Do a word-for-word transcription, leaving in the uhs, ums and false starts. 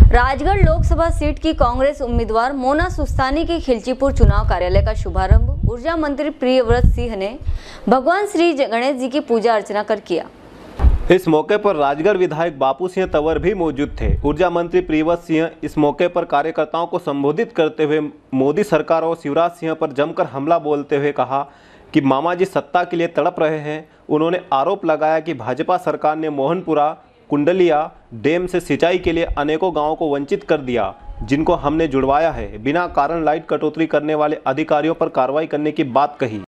Rajgarh Lok Sabha seat की कांग्रेस उम्मीदवार मोना सुस्तानी के खिलचीपुर चुनाव कार्यालय का शुभारंभ ऊर्जा मंत्री प्रियव्रत सिंह ने भगवान श्री गणेश जी की पूजा अर्चना कर किया। इस मौके पर राजगढ़ विधायक बापू सिंह तंवर भी मौजूद थे। ऊर्जा मंत्री प्रियव्रत सिंह इस मौके पर कार्यकर्ताओं को संबोधित करते हुए मोदी सरकार और शिवराज सिंह पर जमकर हमला बोलते हुए कहा कि मामा जी सत्ता के लिए तड़प रहे हैं। उन्होंने आरोप लगाया कि भाजपा सरकार ने मोहनपुरा कुंडलिया डैम से सिंचाई के लिए अनेकों गांवों को वंचित कर दिया, जिनको हमने जुड़वाया है। बिना कारण लाइट कटौती करने वाले अधिकारियों पर कार्रवाई करने की बात कही।